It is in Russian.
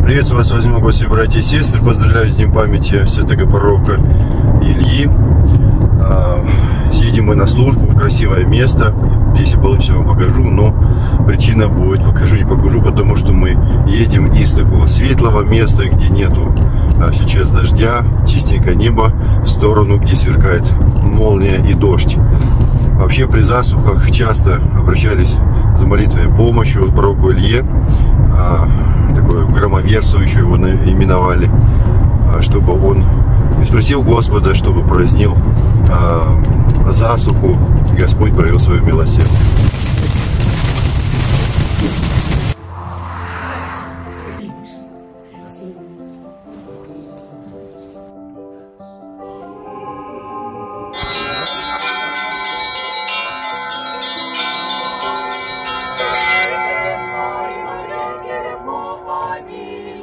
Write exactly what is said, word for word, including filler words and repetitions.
Приветствую вас, возьму гости, братья и сестры. Поздравляю с днем памяти святого пророка Ильи. Съедем мы на службу в красивое место. Если получится, вам покажу, но причина будет, покажу, не покажу, потому что мы едем из такого светлого места, где нету а сейчас дождя, чистенькое небо, в сторону, где сверкает молния и дождь. Вообще при засухах часто обращались за молитвой помощью к пророку Илье, а, такую громоверцу еще его именовали, а, чтобы он спросил Господа, чтобы празднил а, засуху, и Господь проявил свое милосердие. Аминь.